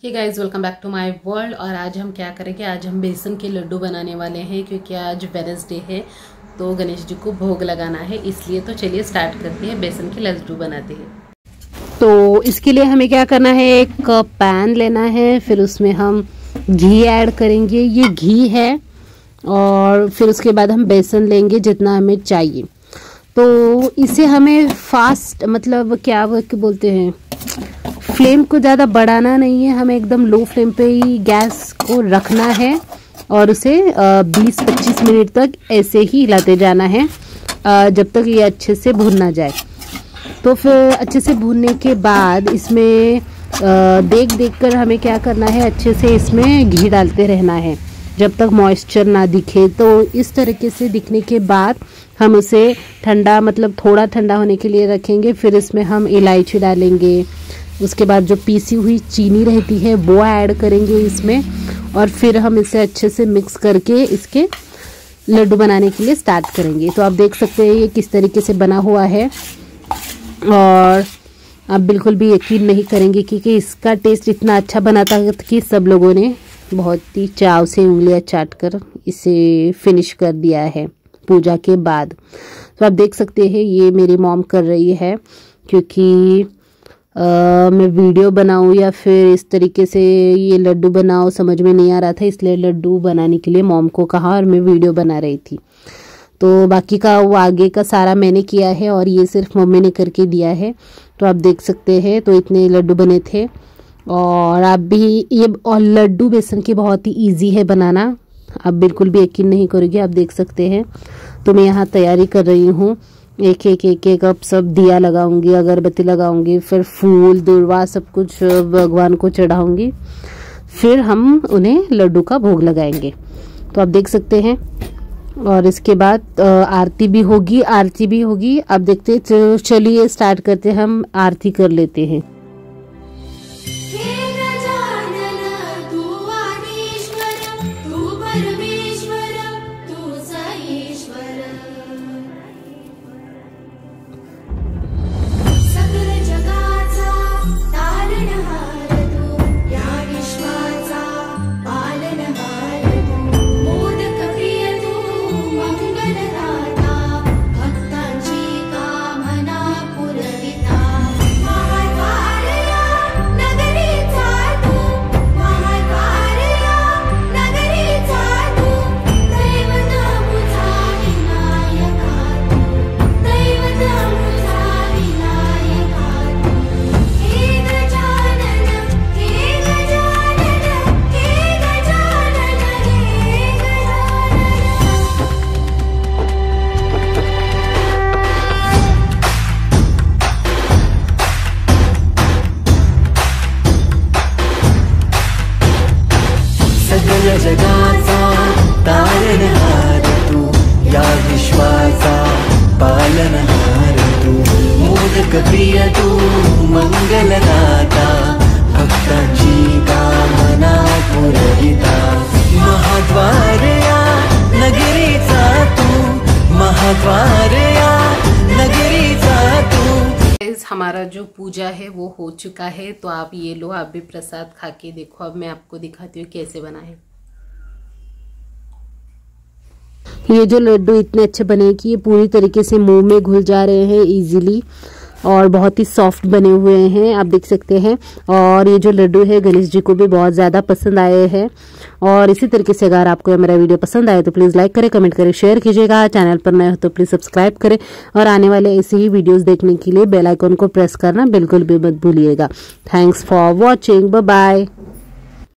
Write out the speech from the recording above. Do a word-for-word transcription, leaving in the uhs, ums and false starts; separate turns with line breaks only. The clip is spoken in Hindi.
Hey guys, welcome back to my world. और आज हम क्या करेंगे, आज हम बेसन के लड्डू बनाने वाले हैं क्योंकि आज वेडनेसडे है तो गणेश जी को भोग लगाना है, इसलिए तो चलिए स्टार्ट करते हैं, बेसन के लड्डू बनाते हैं। तो इसके लिए हमें क्या करना है, एक पैन लेना है, फिर उसमें हम घी ऐड करेंगे। ये घी है और फिर उसके बाद हम बेसन लेंगे जितना हमें चाहिए। तो इसे हमें फास्ट मतलब क्या बोलते हैं, फ्लेम को ज़्यादा बढ़ाना नहीं है, हमें एकदम लो फ्लेम पे ही गैस को रखना है और उसे बीस पच्चीस मिनट तक ऐसे ही हिलाते जाना है जब तक ये अच्छे से भून ना जाए। तो फिर अच्छे से भूनने के बाद इसमें देख देख कर हमें क्या करना है, अच्छे से इसमें घी डालते रहना है जब तक मॉइस्चर ना दिखे। तो इस तरीके से दिखने के बाद हम उसे ठंडा मतलब थोड़ा ठंडा होने के लिए रखेंगे। फिर इसमें हम इलायची डालेंगे, उसके बाद जो पीसी हुई चीनी रहती है वो ऐड करेंगे इसमें, और फिर हम इसे अच्छे से मिक्स करके इसके लड्डू बनाने के लिए स्टार्ट करेंगे। तो आप देख सकते हैं ये किस तरीके से बना हुआ है और आप बिल्कुल भी यकीन नहीं करेंगे क्योंकि इसका टेस्ट इतना अच्छा बना था कि सब लोगों ने बहुत ही चाव से उंगलियां चाट कर इसे फिनिश कर दिया है पूजा के बाद। तो आप देख सकते हैं ये मेरी मॉम कर रही है, क्योंकि आ, मैं वीडियो बनाऊं या फिर इस तरीके से ये लड्डू बनाओ समझ में नहीं आ रहा था, इसलिए लड्डू बनाने के लिए मॉम को कहा और मैं वीडियो बना रही थी। तो बाकी का वो आगे का सारा मैंने किया है और ये सिर्फ मम्मी ने करके दिया है। तो आप देख सकते हैं तो इतने लड्डू बने थे। और आप भी ये और लड्डू बेसन के बहुत ही ईजी है बनाना, आप बिल्कुल भी यकीन नहीं करोगे। आप देख सकते हैं तो मैं यहाँ तैयारी कर रही हूँ, एक एक एक एक अब सब दिया लगाऊंगी, अगरबत्ती लगाऊंगी, फिर फूल दुर्वा सब कुछ भगवान को चढ़ाऊंगी, फिर हम उन्हें लड्डू का भोग लगाएंगे। तो आप देख सकते हैं और इसके बाद आरती भी होगी आरती भी होगी आप देखते हैं। चलिए स्टार्ट करते हैं, हम आरती कर लेते हैं।
जगाचा तारणहार तू, या विश्वाचा पालनहार तू, मोदक प्रिय तू, मंगलदाता, भक्तांची कामना पुरविता, महाद्वार या नगरीचा तू, महाद्वार या नगरीचा तू।
हमारा जो पूजा है वो हो चुका है, तो आप ये लो, आप भी प्रसाद खा के देखो। अब मैं आपको दिखाती हूँ कैसे बना है। ये जो लड्डू इतने अच्छे बने कि ये पूरी तरीके से मुंह में घुल जा रहे हैं इजीली और बहुत ही सॉफ्ट बने हुए हैं, आप देख सकते हैं। और ये जो लड्डू है गणेश जी को भी बहुत ज़्यादा पसंद आए हैं। और इसी तरीके से अगर आपको मेरा वीडियो पसंद आए तो प्लीज़ लाइक करें, कमेंट करें, शेयर कीजिएगा। चैनल पर नए हो तो प्लीज़ सब्सक्राइब करें और आने वाले ऐसे ही वीडियोज़ देखने के लिए बेल आइकन को प्रेस करना बिल्कुल भी मत भूलिएगा। Thanks for watching, bye bye.